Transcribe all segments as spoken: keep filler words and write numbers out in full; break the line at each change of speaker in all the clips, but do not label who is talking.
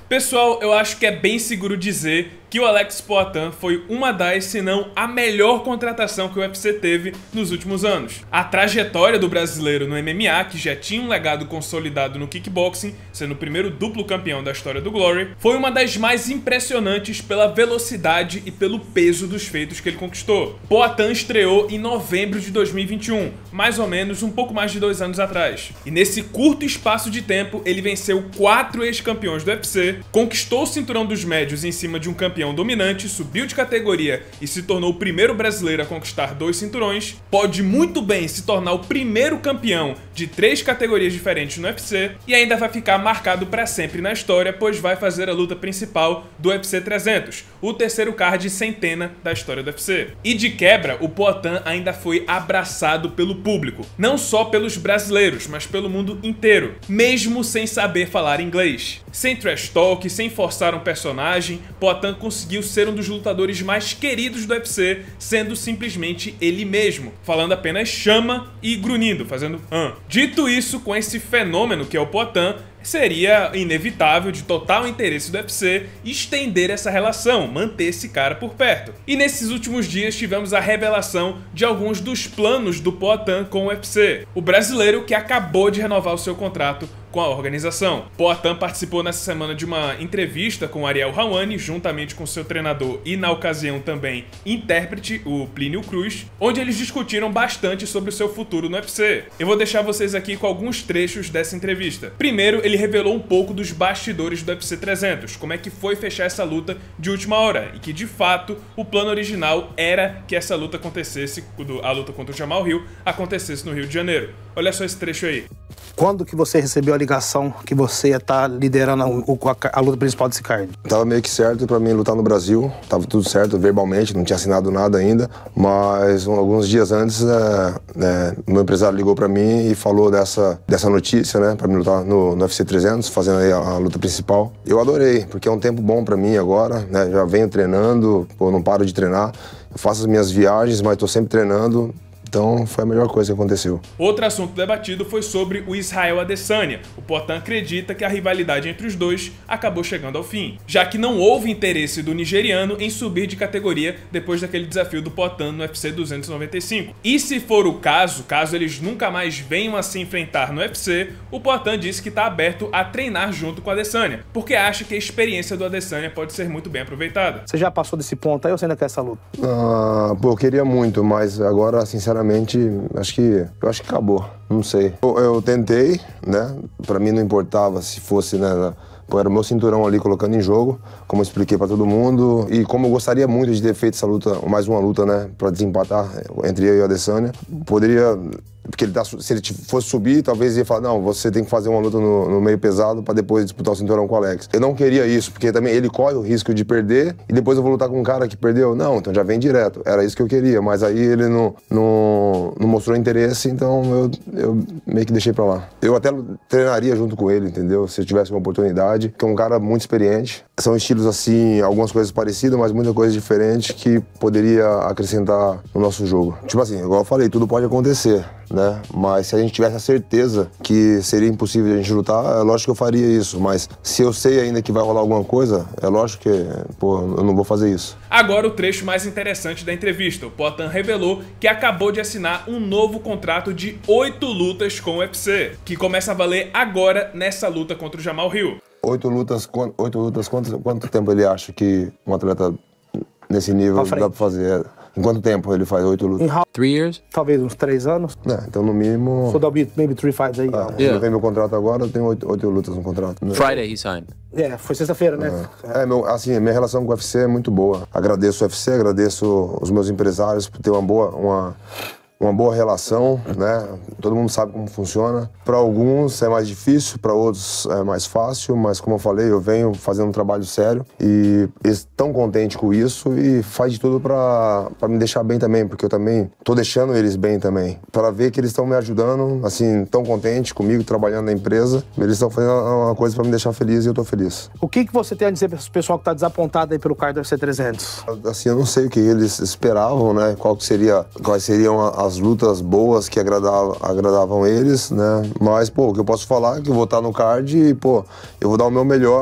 Pessoal, eu acho que é bem seguro dizer que o Alex Poatan foi uma das, se não a melhor contratação que o U F C teve nos últimos anos. A trajetória do brasileiro no M M A, que já tinha um legado consolidado no kickboxing, sendo o primeiro duplo campeão da história do Glory, foi uma das mais impressionantes pela velocidade e pelo peso dos feitos que ele conquistou. Poatan estreou em novembro de dois mil e vinte e um, mais ou menos um pouco mais de dois anos atrás. E nesse curto espaço de tempo, ele venceu quatro ex-campeões do U F C, conquistou o cinturão dos médios em cima de um campeão dominante, subiu de categoria e se tornou o primeiro brasileiro a conquistar dois cinturões, pode muito bem se tornar o primeiro campeão de três categorias diferentes no U F C e ainda vai ficar marcado para sempre na história, pois vai fazer a luta principal do U F C trezentos, o terceiro card centena da história do U F C. E de quebra, o Poatan ainda foi abraçado pelo público, não só pelos brasileiros, mas pelo mundo inteiro, mesmo sem saber falar inglês. Sem trash talk, sem forçar um personagem, Poatan conseguiu ser um dos lutadores mais queridos do U F C, sendo simplesmente ele mesmo, falando apenas chama e grunhindo, fazendo ah. Dito isso, com esse fenômeno que é o Poatan, seria inevitável, de total interesse do U F C, estender essa relação, manter esse cara por perto. E nesses últimos dias tivemos a revelação de alguns dos planos do Poatan com o U F C. O brasileiro que acabou de renovar o seu contrato com a organização. Poatan participou nessa semana de uma entrevista com Ariel Helwani, juntamente com seu treinador e, na ocasião, também intérprete, o Plínio Cruz, onde eles discutiram bastante sobre o seu futuro no U F C. Eu vou deixar vocês aqui com alguns trechos dessa entrevista. Primeiro, ele revelou um pouco dos bastidores do U F C trezentos, como é que foi fechar essa luta de última hora, e que, de fato, o plano original era que essa luta acontecesse, a luta contra o Jamahal Hill, acontecesse no Rio de Janeiro. Olha só esse trecho aí.
Quando que você recebeu a ligação que você ia estar liderando a, a, a luta principal desse card?
Tava meio que certo pra mim lutar no Brasil, tava tudo certo verbalmente, não tinha assinado nada ainda, mas um, alguns dias antes, é, é, meu empresário ligou pra mim e falou dessa, dessa notícia, né, pra mim lutar no, no U F C trezentos, fazendo aí a, a luta principal. Eu adorei, porque é um tempo bom pra mim agora, né, já venho treinando, pô, não paro de treinar, eu faço as minhas viagens, mas tô sempre treinando. Então, foi a melhor coisa que aconteceu.
Outro assunto debatido foi sobre o Israel Adesanya. O Poatan acredita que a rivalidade entre os dois acabou chegando ao fim, já que não houve interesse do nigeriano em subir de categoria depois daquele desafio do Poatan no U F C duzentos e noventa e cinco. E se for o caso, caso eles nunca mais venham a se enfrentar no U F C, o Poatan disse que está aberto a treinar junto com o Adesanya, porque acha que a experiência do Adesanya pode ser muito bem aproveitada.
Você já passou desse ponto aí ou você ainda quer essa luta?
Ah, pô, eu queria muito, mas agora, sinceramente, acho que, eu acho que acabou, não sei. Eu, eu tentei, né, pra mim não importava se fosse, né, pô, era o meu cinturão ali colocando em jogo, como eu expliquei pra todo mundo, e como eu gostaria muito de ter feito essa luta, mais uma luta, né, pra desempatar entre eu e o Adesanya, poderia... Porque ele tá, se ele fosse subir, talvez ia falar, não, você tem que fazer uma luta no, no meio pesado pra depois disputar o cinturão com o Alex. Eu não queria isso, porque também ele corre o risco de perder e depois eu vou lutar com um cara que perdeu. Não, então já vem direto. Era isso que eu queria, mas aí ele não, não, não mostrou interesse, então eu, eu meio que deixei pra lá. Eu até treinaria junto com ele, entendeu? Se eu tivesse uma oportunidade, que é um cara muito experiente. São estilos assim, algumas coisas parecidas, mas muita coisa diferente que poderia acrescentar no nosso jogo. Tipo assim, igual eu falei, tudo pode acontecer, né? Mas se a gente tivesse a certeza que seria impossível a gente lutar, é lógico que eu faria isso. Mas se eu sei ainda que vai rolar alguma coisa, é lógico que, pô, eu não vou fazer isso.
Agora o trecho mais interessante da entrevista. O Poatan revelou que acabou de assinar um novo contrato de oito lutas com o U F C, que começa a valer agora nessa luta contra o Jamahal Hill.
Oito lutas, oito lutas, quanto, quanto tempo ele acha que um atleta nesse nível dá pra fazer? Em quanto tempo ele faz oito lutas?
Three years? Talvez uns três anos.
É, então no mínimo...
So there'll be maybe three fights aí.
Ah, yeah. Vem meu contrato agora, eu tenho oito, oito lutas no contrato. Né?
Friday he signed.
É, yeah, foi sexta-feira, né?
É, é meu, assim, minha relação com o U F C é muito boa. Agradeço o U F C, agradeço os meus empresários por ter uma boa... Uma... uma boa relação, né? Todo mundo sabe como funciona. Para alguns é mais difícil, para outros é mais fácil, mas como eu falei, eu venho fazendo um trabalho sério e eles estão contentes com isso e faz de tudo para me deixar bem também, porque eu também tô deixando eles bem também. Para ver que eles estão me ajudando, assim, tão contentes comigo, trabalhando na empresa, eles estão fazendo uma coisa para me deixar feliz e eu tô feliz.
O que que você tem a dizer para o pessoal que tá desapontado aí pelo card do U F C trezentos?
Assim, eu não sei o que eles esperavam, né? Qual que seria, quais seriam as as lutas boas que agradavam, agradavam eles, né? Mas, pô, o que eu posso falar é que eu vou estar no card e, pô, eu vou dar o meu melhor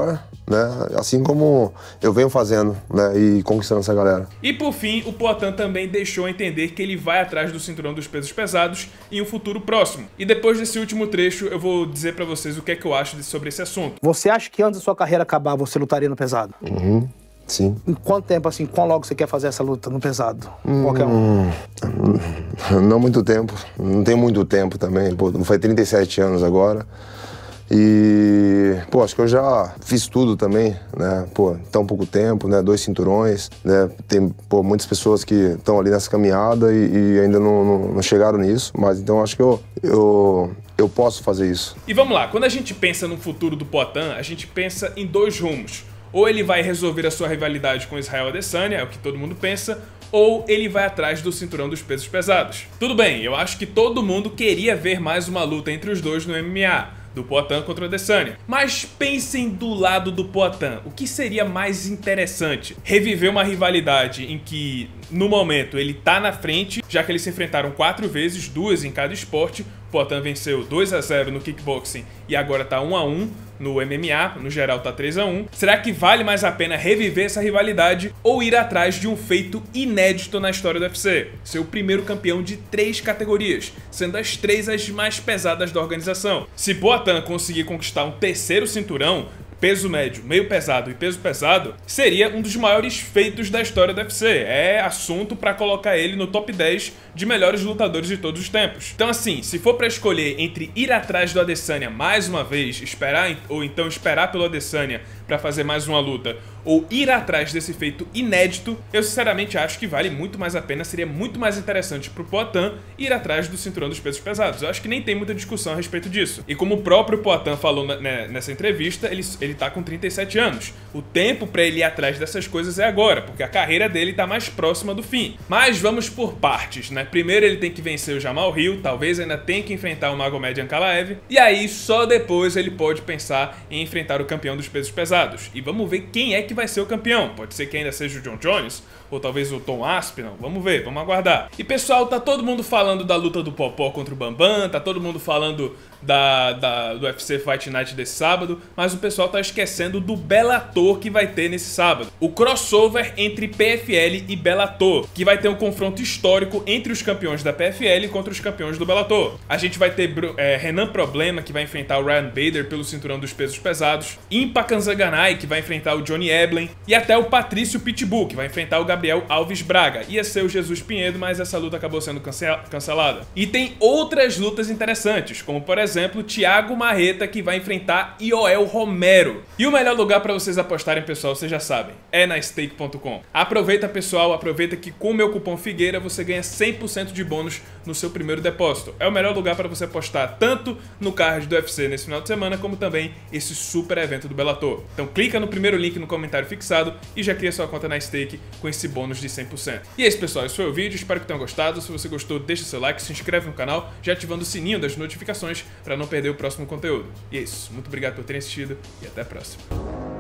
né? Assim como eu venho fazendo, né? E conquistando essa galera.
E por fim, o Poatan também deixou entender que ele vai atrás do cinturão dos pesos pesados em um futuro próximo. E depois desse último trecho, eu vou dizer pra vocês o que é que eu acho sobre esse assunto.
Você acha que antes da sua carreira acabar, você lutaria no pesado?
Uhum. Sim.
Em quanto tempo, assim, quão logo você quer fazer essa luta no pesado? Qualquer um.
Não muito tempo. Não tem muito tempo também. Pô, foi trinta e sete anos agora. E, pô, acho que eu já fiz tudo também, né? Pô, tão pouco tempo, né? Dois cinturões, né? Tem, pô, muitas pessoas que estão ali nessa caminhada e, e ainda não, não, não chegaram nisso. Mas então acho que eu, eu, eu posso fazer isso.
E vamos lá, quando a gente pensa no futuro do Poatan, a gente pensa em dois rumos. Ou ele vai resolver a sua rivalidade com Israel Adesanya, é o que todo mundo pensa, ou ele vai atrás do cinturão dos pesos pesados. Tudo bem, eu acho que todo mundo queria ver mais uma luta entre os dois no M M A, do Poatan contra o Adesanya. Mas pensem do lado do Poatan, o que seria mais interessante? Reviver uma rivalidade em que, no momento, ele tá na frente, já que eles se enfrentaram quatro vezes, duas em cada esporte. O Poatan venceu dois a zero no kickboxing e agora tá um a um no M M A, no geral tá três a um. Será que vale mais a pena reviver essa rivalidade ou ir atrás de um feito inédito na história do U F C? Ser o primeiro campeão de três categorias, sendo as três as mais pesadas da organização. Se Poatan conseguir conquistar um terceiro cinturão, peso médio, meio pesado e peso pesado, seria um dos maiores feitos da história do U F C. É assunto pra colocar ele no top dez de melhores lutadores de todos os tempos. Então assim, se for pra escolher entre ir atrás do Adesanya mais uma vez, esperar ou então esperar pelo Adesanya pra fazer mais uma luta, ou ir atrás desse feito inédito, eu sinceramente acho que vale muito mais a pena, seria muito mais interessante pro Poatan ir atrás do cinturão dos pesos pesados. Eu acho que nem tem muita discussão a respeito disso. E como o próprio Poatan falou nessa entrevista, ele, ele tá com trinta e sete anos. O tempo pra ele ir atrás dessas coisas é agora, porque a carreira dele tá mais próxima do fim. Mas vamos por partes, né? Primeiro ele tem que vencer o Jamal Hill, talvez ainda tenha que enfrentar o Magomed Ankalaev, e aí só depois ele pode pensar em enfrentar o campeão dos pesos pesados. E vamos ver quem é que vai ser o campeão. Pode ser que ainda seja o John Jones, ou talvez o Tom Aspinall. Vamos ver, vamos aguardar. E pessoal, tá todo mundo falando da luta do Popó contra o Bambam, tá todo mundo falando da, da, do U F C Fight Night desse sábado, mas o pessoal tá esquecendo do Bellator que vai ter nesse sábado. O crossover entre P F L e Bellator, que vai ter um confronto histórico entre os campeões da P F L contra os campeões do Bellator. A gente vai ter é, Renan Problema, que vai enfrentar o Ryan Bader pelo cinturão dos pesos pesados, Impa Kanzaganai, que vai enfrentar o Johnny Eblen, e até o Patrício Pitbull, que vai enfrentar o Gabriel Alves Braga. Ia ser o Jesus Pinheiro, mas essa luta acabou sendo cancelada. E tem outras lutas interessantes, como por exemplo, Thiago Marreta, que vai enfrentar Yoel Romero. E o melhor lugar para vocês apostarem, pessoal, vocês já sabem, é na stake ponto com. Aproveita, pessoal, aproveita que com o meu cupom Figueira você ganha cem por cento de bônus no seu primeiro depósito. É o melhor lugar para você apostar tanto no card do U F C nesse final de semana, como também esse super evento do Bellator. Então clica no primeiro link no comentário fixado e já cria sua conta na stake com esse bônus de cem por cento. E é isso, pessoal, esse foi o vídeo, espero que tenham gostado. Se você gostou, deixa seu like, se inscreve no canal, já ativando o sininho das notificações para não perder o próximo conteúdo. E é isso, muito obrigado por terem assistido e até a próxima.